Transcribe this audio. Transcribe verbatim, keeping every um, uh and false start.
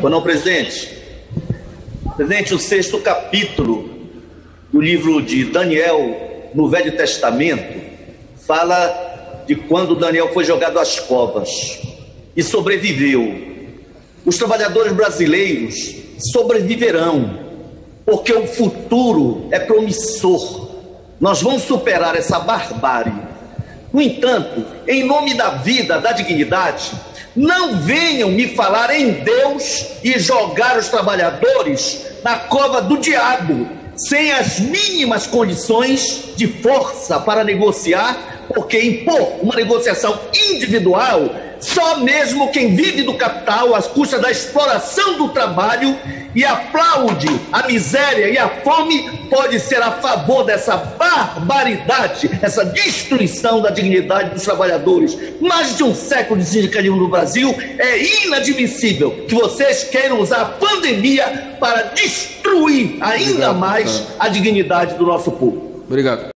Ou não, presidente? Presidente, o sexto capítulo do livro de Daniel, no Velho Testamento, fala de quando Daniel foi jogado às covas e sobreviveu. Os trabalhadores brasileiros sobreviverão, porque o futuro é promissor. Nós vamos superar essa barbárie. No entanto, em nome da vida, da dignidade, não venham me falar em Deus e jogar os trabalhadores na cova do diabo, sem as mínimas condições de força para negociar, porque impor uma negociação individual, só mesmo quem vive do capital às custas da exploração do trabalho e aplaude a miséria e a fome pode ser a favor dessa barbaridade, essa destruição da dignidade dos trabalhadores. Mais de um século de sindicalismo no Brasil, é inadmissível que vocês queiram usar a pandemia para destruir ainda Obrigado, mais cara. a dignidade do nosso povo. Obrigado.